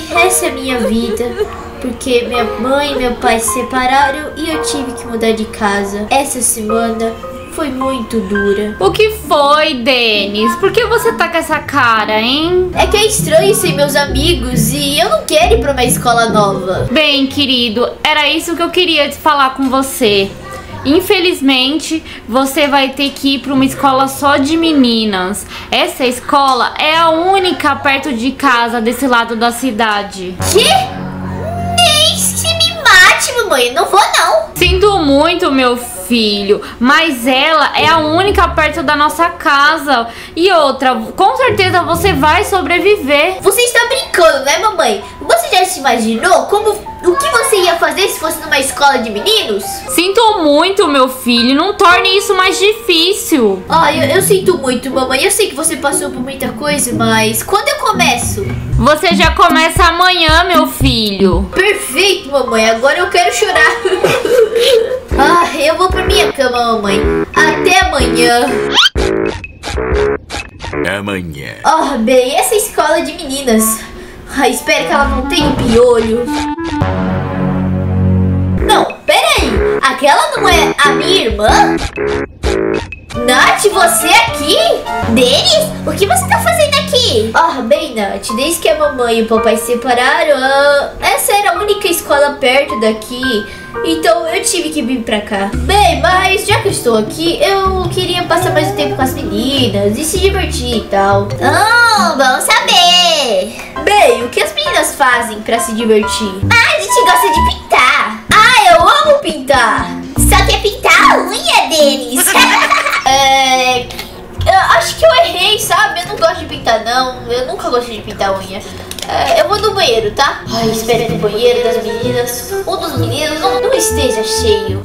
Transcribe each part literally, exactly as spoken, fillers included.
essa é a minha vida. Porque minha mãe e meu pai se separaram e eu tive que mudar de casa. Essa semana foi muito dura. O que foi, Denis? Por que você tá com essa cara, hein? É que é estranho sem meus amigos e eu não quero ir pra uma escola nova. Bem, querido, era isso que eu queria falar com você. Infelizmente, você vai ter que ir para uma escola só de meninas. Essa escola é a única perto de casa, desse lado da cidade. Que? Nem se me mate, mamãe. Não vou, não. Sinto muito, meu filho, mas ela é a única perto da nossa casa. E outra, com certeza você vai sobreviver. Você está brincando, né, mamãe? Você já se imaginou como... O que você ia fazer se fosse numa escola de meninos? Sinto muito, meu filho. Não torne isso mais difícil. Ah, eu, eu sinto muito, mamãe. Eu sei que você passou por muita coisa, mas quando eu começo? Você já começa amanhã, meu filho. Perfeito, mamãe. Agora eu quero chorar. Ah, eu vou pra minha cama, mamãe. Até amanhã. Amanhã. Ah, bem, essa escola de meninas. Ah, espero que ela não tenha piolho. Não, peraí. Aquela não é a minha irmã? Nath, você aqui? Denis, o que você tá fazendo aqui? Ah, bem, Nath, desde que a mamãe e o papai se separaram, ah, essa era a única escola perto daqui. Então eu tive que vir pra cá. Bem, mas já que eu estou aqui, eu queria passar mais um tempo com as meninas e se divertir e tal. Ah, bom saber. Bem, o que as meninas fazem pra se divertir? Ah, a gente gosta de pintar. Ah, eu amo pintar. Só que é pintar a unha, Denis. É... Eu acho que eu errei, sabe? Eu não gosto de pintar, não. Eu nunca gostei de pintar unha. É, eu vou no banheiro, tá? Ai, espero que o banheiro das meninas, um dos meninos, não, não esteja cheio.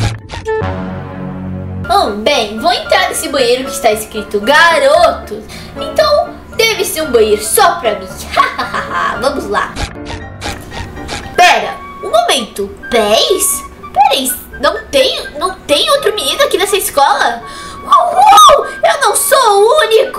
Oh, bem, vou entrar nesse banheiro que está escrito garotos. Então, deve ser um banheiro só pra mim. Vamos lá. Pera, um momento. Pés? Peraí, não tem, não tem outro menino aqui nessa escola? Uhul! Eu não sou o único!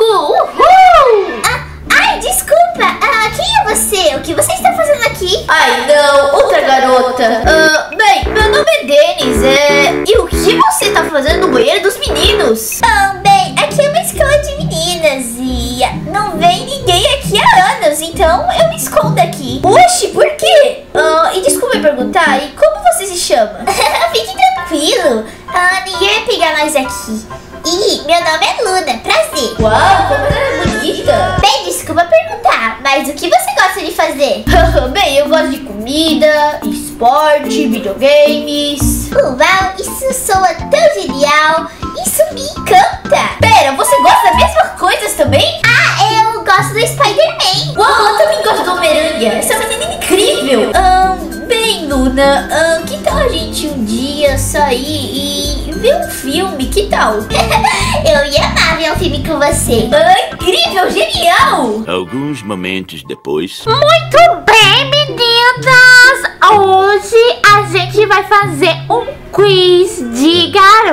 Uhul! Ah, ai, desculpa! Ah, quem é você? O que você está fazendo aqui? Ai, não! Outra garota! Ah, bem, meu nome é Denis. É... E o que você está fazendo no banheiro dos meninos? Ah, bem, aqui é uma escola de meninas e não vem ninguém aqui há anos, então eu me escondo aqui. Oxe, por quê? Ah, e desculpa me perguntar, e como você se chama? Fique tranquilo! Ah, ninguém vai pegar nós aqui. E meu nome é Luna, prazer. Uau, como ela é bonita. Bem, desculpa perguntar, mas o que você gosta de fazer? Bem, eu gosto de comida, esporte, videogames. Uau, isso soa tão genial. Isso me encanta. Pera, você gosta das mesmas coisas também? Ah, eu gosto do Spider-Man. Uau, eu também gosto do Homem-Aranha. Essa menina é incrível. Um, bem, Luna, um, que tal a gente um dia sair e ver um filme? Que tal? Eu ia amar ver um filme com você. Ah, incrível, genial. Alguns momentos depois. Muito bem, meninas! Hoje a gente vai fazer um quiz de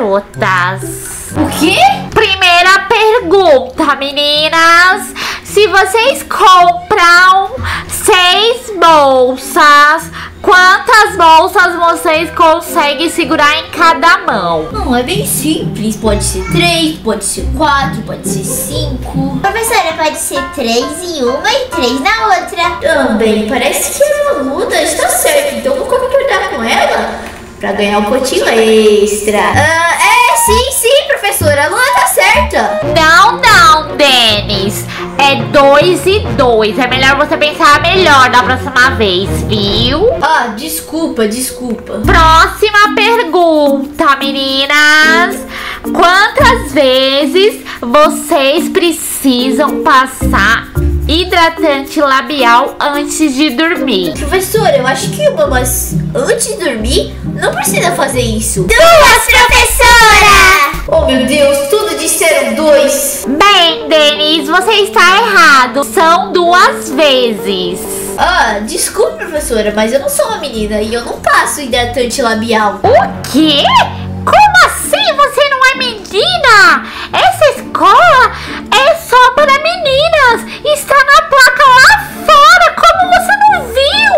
garotas. O quê? Primeira pergunta, meninas. Se vocês compram seis bolsas, quantas bolsas vocês conseguem segurar em cada mão? Não, é bem simples. Pode ser três, pode ser quatro, pode ser cinco. Professora, pode ser três em uma e três na outra. Também parece que a Luna está certa, então vou concordar com ela pra ganhar um potinho extra. Ah, é, sim, sim, professora, a Luna tá certa. Não, não, Denis. É dois e dois. É melhor você pensar melhor da próxima vez, viu? Ah, desculpa, desculpa. Próxima pergunta, meninas. Quantas vezes vocês precisam passar hidratante labial antes de dormir? Professora, eu acho que uma, mas antes de dormir, não precisa fazer isso. Duas, professora! Oh, meu Deus, tudo disseram dois. Bem, Denis, você está errado. São duas vezes. Ah, desculpa, professora, mas eu não sou uma menina e eu não passo hidratante labial. O quê? Como assim você não é menina? Essa escola é só para meninas. Está na placa lá fora. Como você não viu?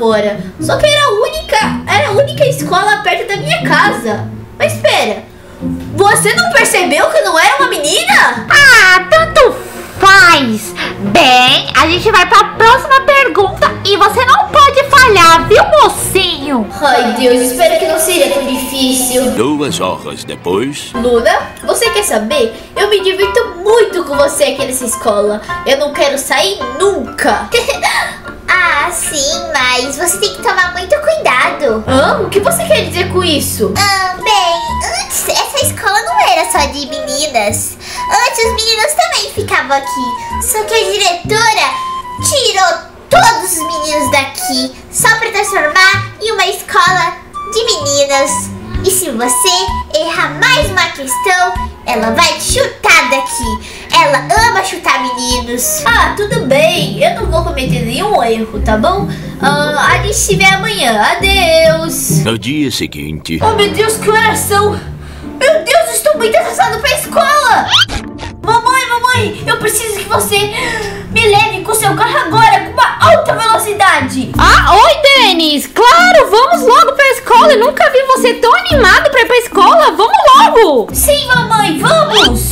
agora. Só que era a única, era a única escola perto da minha casa. Mas espera, você não percebeu que não era uma menina? Ah, tanto faz. Bem, a gente vai pra próxima pergunta e você não pode falhar, viu, mocinho? Ai, Deus, espero que não seja tão difícil. Duas horas depois. Luna, você quer saber? Eu me divirto muito com você aqui nessa escola. Eu não quero sair nunca. Ah, sim, mas você tem que tomar muito cuidado. Hã? O que você quer dizer com isso? Ah, bem, antes essa escola não era só de meninas. Antes os meninos também ficavam aqui. Só que a diretora tirou todos os meninos daqui só pra transformar em uma escola de meninas. E se você errar mais uma questão, ela vai te chutar daqui. Ela ama chutar meninos. Ah, tudo bem. Eu não vou cometer nenhum erro, tá bom? Ah, a gente se vê amanhã. Adeus. No dia seguinte. Oh, meu Deus, que oração. Meu Deus, estou muito atrasado pra escola. Mamãe, mamãe, eu preciso que você me leve com seu carro agora com uma alta velocidade. Ah, oi, Denis. Claro, vamos logo pra escola. Eu nunca vi você tão animado pra ir pra escola. Vamos logo. Sim, mamãe, vamos.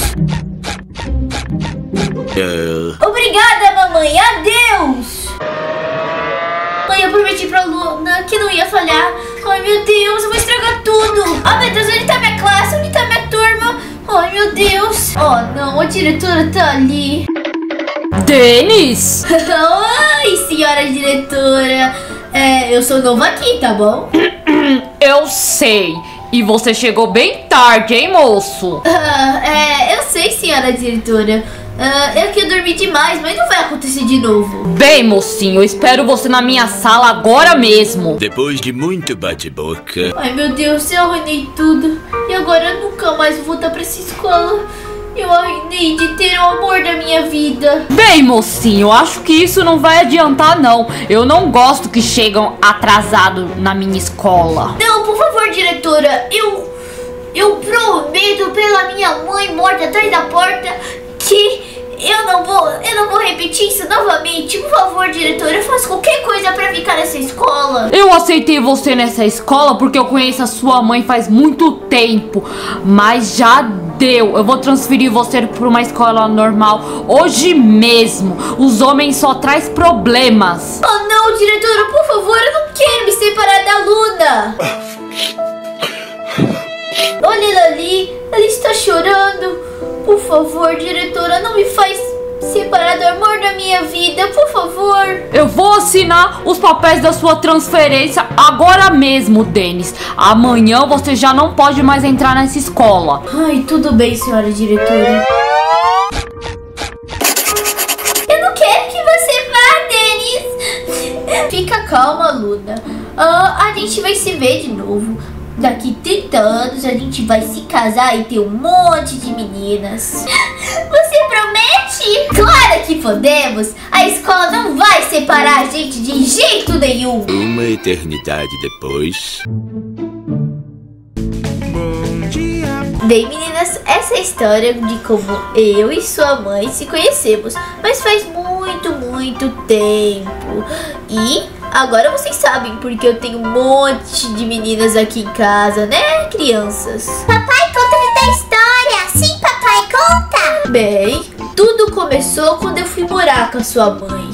Uh, Obrigada, mamãe. Adeus. Mãe, eu prometi pra Luna que não ia falhar. Ai, meu Deus, eu vou estragar tudo. Ah, meu Deus, onde tá minha classe? Onde tá minha turma? Ai, meu Deus. Oh, não, a diretora tá ali. Denis. Oi, senhora diretora. É, eu sou nova aqui, tá bom? Eu sei. E você chegou bem tarde, hein, moço? Ah, é, eu sei, senhora diretora. Ah, eu que dormi demais, mas não vai acontecer de novo. Bem, mocinho, eu espero você na minha sala agora mesmo. depois de muito bate-boca. Ai, meu Deus, eu arruinei tudo. E agora eu nunca mais vou voltar pra essa escola. Eu arruinei de ter o amor da minha vida. Bem, mocinho, acho que isso não vai adiantar, não. Eu não gosto que chegam atrasados na minha escola. Não, por favor, diretora. Eu, eu prometo pela minha mãe morta atrás da porta que eu não vou, eu não vou repetir isso novamente. Por favor, diretora, eu faço qualquer coisa pra ficar nessa escola. Eu aceitei você nessa escola porque eu conheço a sua mãe faz muito tempo. Mas já deu. Eu vou transferir você para uma escola normal hoje mesmo. Os homens só traz problemas. Oh não, diretora, por favor, eu não quero me separar da Luna. Olha ela ali, ela está chorando. Por favor, diretora, não me faz separar do amor da minha vida, por favor. Eu vou assinar os papéis da sua transferência agora mesmo, Denis. Amanhã você já não pode mais entrar nessa escola. Ai, tudo bem, senhora diretora. Eu não quero que você vá, Denis. Fica calma, Luna. Ah, a gente vai se ver de novo. Daqui trinta anos a gente vai se casar e ter um monte de meninas. Você promete? Claro que podemos. A escola não vai separar a gente de jeito nenhum. Uma eternidade depois. Bem, meninas, essa é a história de como eu e sua mãe se conhecemos. Mas faz muito, muito tempo. E agora vocês sabem porque eu tenho um monte de meninas aqui em casa, né, crianças? Papai, conta-me da história. Sim, papai, conta. Bem, tudo começou quando eu fui morar com a sua mãe.